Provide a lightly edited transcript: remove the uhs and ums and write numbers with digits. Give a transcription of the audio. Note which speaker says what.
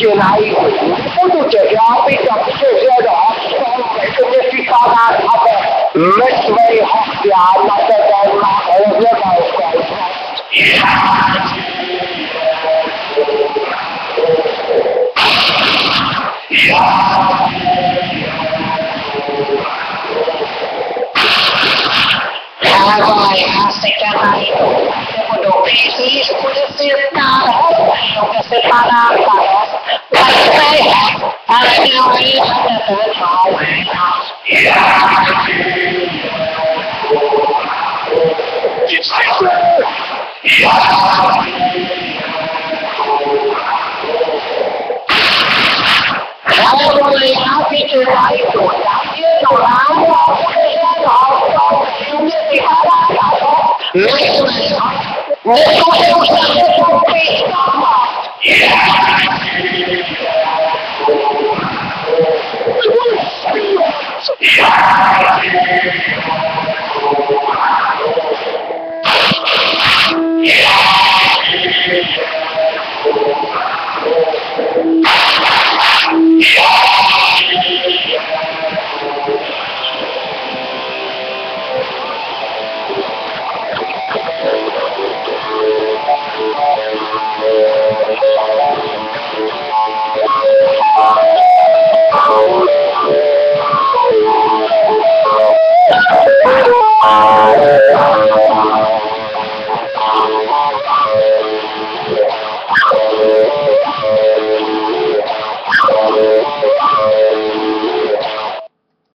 Speaker 1: tě najdu. Budu tě trápit a přežet a to mě připadá, aby mrtvej hostián na tebe rozjebal se. Já se tě najdu. Budu písničku si vtáhnout, že se padá paros, mrtvej host, ale dělají na tebe nové nás.